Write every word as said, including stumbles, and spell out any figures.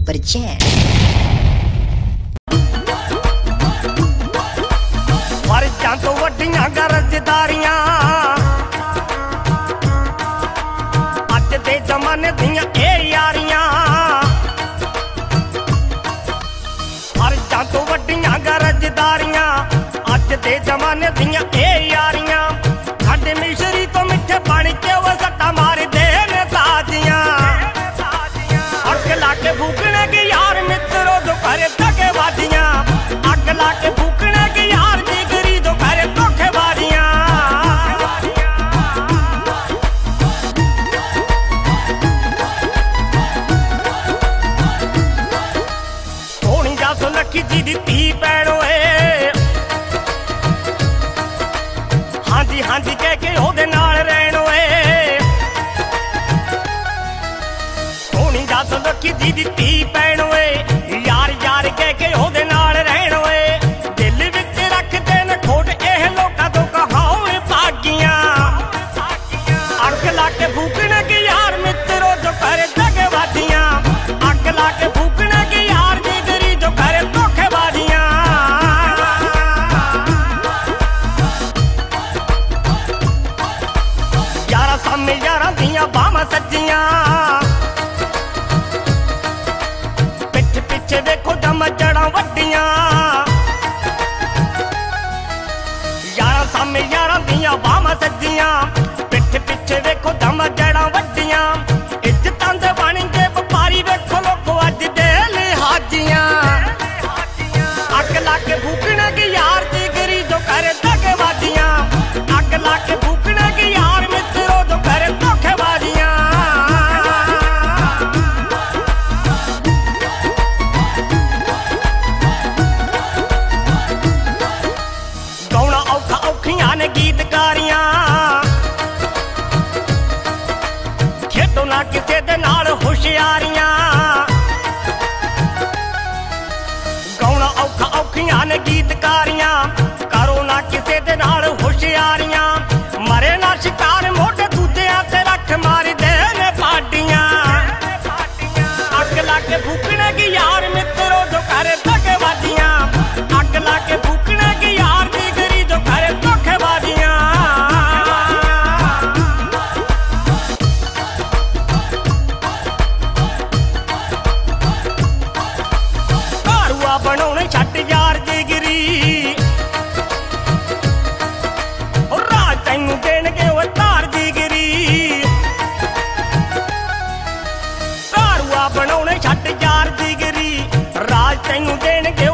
परचैन। फर्जां तो वड्डियां गरजदारियां अज दे जमाने दियां ए यारियां। फर्जां तो वड्डियां गरजदारियां अज दे जमाने दियां ए यारियां। खंड मिश्री तो मिठे पानी के वो सट्टा मार दे ने ताजियां। अग ला के फूकने की यार मित्रों जो करे धोखेबाजियां। अग ला के फूकने की यार जिगरी जो करे धोखेबाजियां। सोनी जा सो लखी जी दी धी भैन ओए। हाँ जी हाँ जी कह के ओदे नाल रहन ओए। सोनी जा सो लखी जी दी धी भैन ओए। यार यार कह के ओदे नाल रहन ओए। दिल विच रखदे ने खोट एह लोकां तो कहाउण भागियां। अग ला के फूकने की यार मित्रों जो करे धोखेबाजियां। अग ला के फूकने की यार जिगरी जो करे धोखेबाजियां। यारा सामे यारां दियां बाहां सज्जियां। पिठ पिछे देखो दम जड़ां वड्डियां। यारा सामे यारां दियां बाहां सज्जियां। पिठ पिछे देखो दम जड़ां वड्डियां। इज्जतां दे बण गए व्यापारी वेखो लोको अज दे लिहाजियां। अग ला के फूकने की यार जिगरी जो करे धोखेबाजियां। अग ला के फूकने की यार मित्रों जो करे धोखेबाजियां। गौना औखा औखियां ने गीतकारियां। खेडो ना किसे दे नाल होशियारियां। गौना औखा औखियां ने गीतकारियां। करो ना किसे दे नाल होशियारियां। मरे ना शिकार मोटे दूजियां ते रख मार दे ने पाडियां। अग ला के फूकने की यार मित्रों जो करे धोखेबाजियां। अग ला के फूकने की यार जिगरी जो करे धोखेबाजियां। कारुआ बनाउणे छड्ड यार जिगरी। ओ राज तैनू देणगे ओ धार जिगरी। कारुआ बनाउणे छड्ड यार जिगरी। राज तैनू देणगे